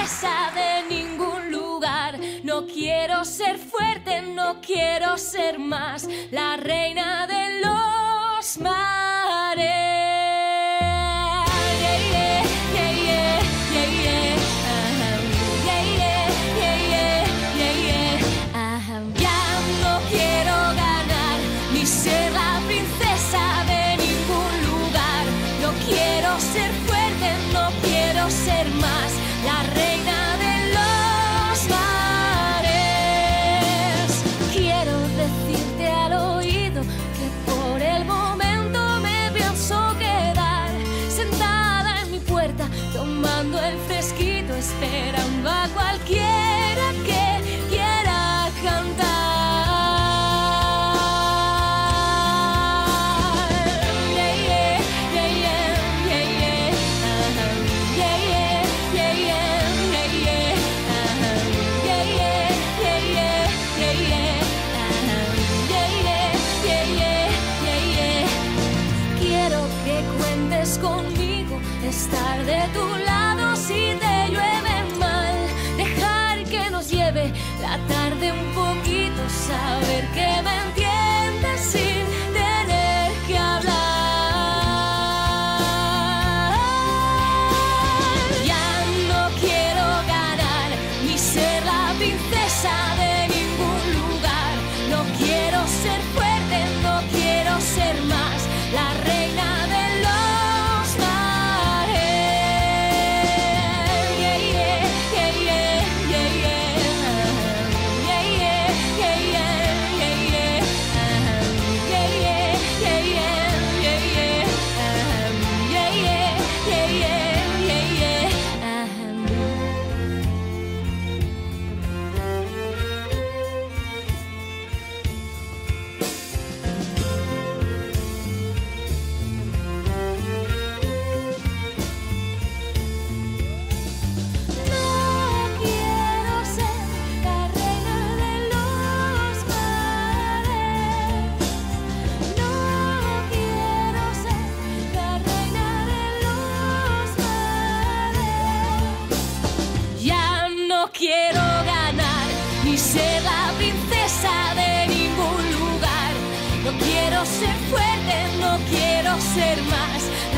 princesa de ningún lugar. No quiero ser fuerte, no quiero ser más la reina de los mares. Ser la princesa de ningún lugar. No quiero ser fuerte, no quiero ser más la reina de los mares. Quiero decirte al oído que por el momento me pienso quedar sentada en mi puerta, tomando el fresquito, esperando a cualquiera que quiera cantar. Conmigo, estar de tu lado si te llueve mal, dejar que nos lleve la tarde un poquito, saber que me entiendes sin tener que hablar. Ya no quiero ganar ni ser la princesa de ningún lugar. No quiero ser fuerte, no quiero ser más la reina de quiero ganar ni ser la princesa de ningún lugar. No quiero ser fuerte, no quiero ser más